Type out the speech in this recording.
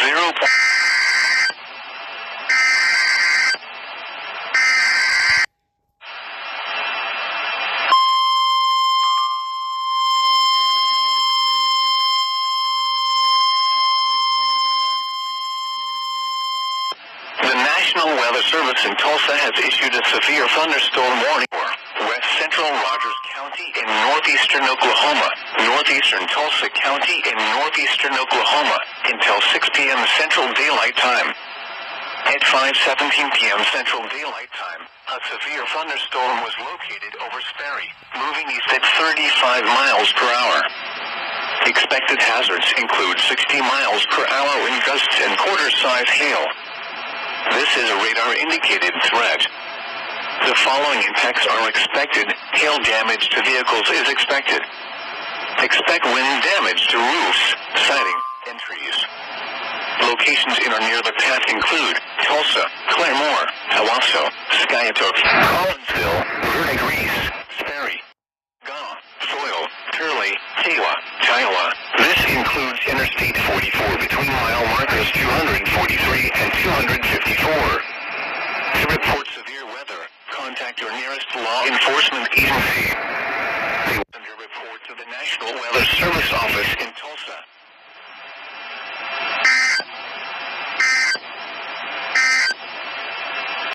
0. The National Weather Service in Tulsa has issued a severe thunderstorm warning for west central Rogers County in northeastern Oklahoma, northeastern Tulsa County in northeastern Oklahoma, until 6 p.m. Central Daylight Time. At 5:17 p.m. Central Daylight Time, a severe thunderstorm was located over Sperry, moving east at 35 miles per hour. Expected hazards include 60 miles per hour wind gusts and quarter-size hail. This is a radar-indicated threat. The following impacts are expected. Hail damage to vehicles is expected. Expect wind damage to roofs, siding, and trees. Locations in or near the path include Tulsa, Claremore, Owasso, Skiatook, Collinsville, Verdigris, Sperry, Ghana, Foyle, Turley, Tawa, Kiowa. This includes Interstate 44 between mile markers 243 and 254. To report severe weather, contact your nearest law enforcement agency. They will send your report to the National Weather Service office.